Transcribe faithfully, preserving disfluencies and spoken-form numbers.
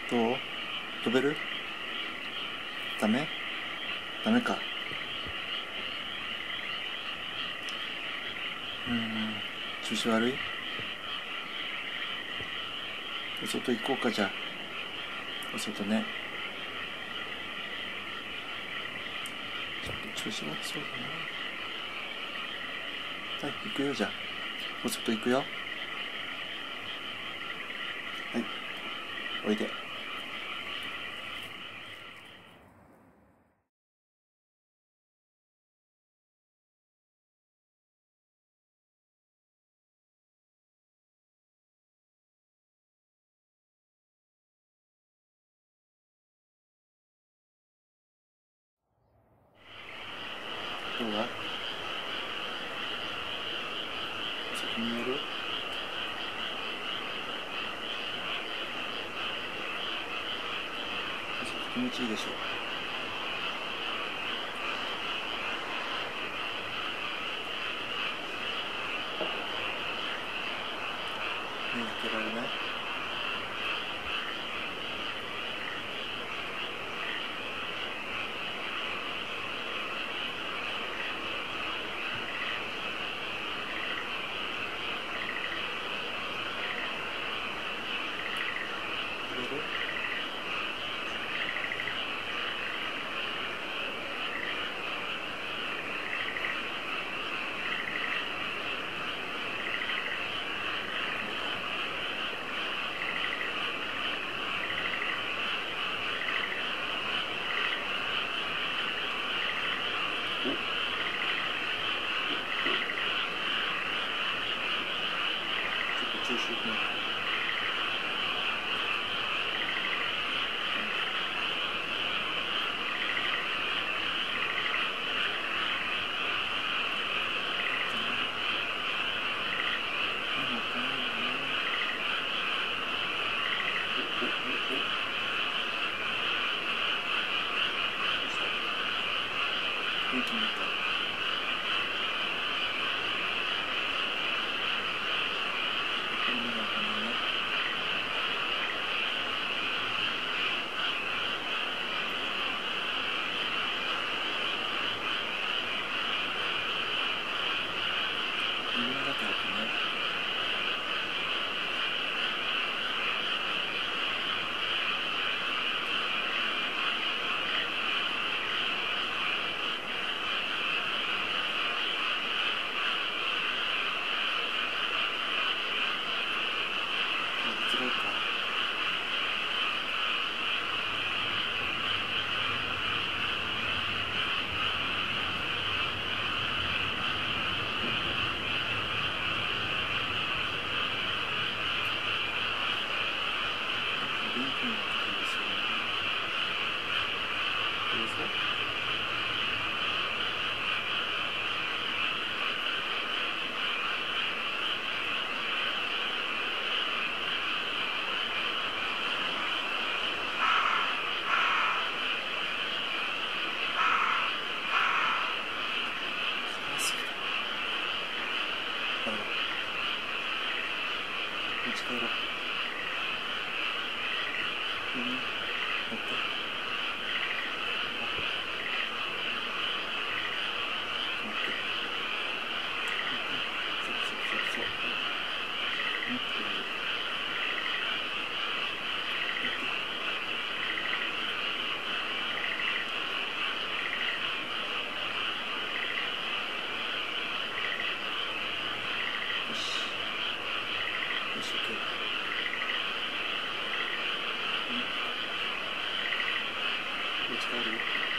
どう？飛べる？ダメ？ダメか。うーん、調子悪い？お外行こうか。じゃあお外ね。ちょっと調子悪そうだな。はい、行くよ。じゃあお外行くよ。はい、おいで。どうだ？外見える？外気持ちいいでしょ。目開けられない？触れる？ちょっと調子よくなった。元気になった。辛いか。元気になってくるんですよね。どうぞ。あら、うち帰ろう。うん、乗って。乗って。そうそうそうそう。乗って。乗って。よし。よし、オッケー。うん。うち帰るよ。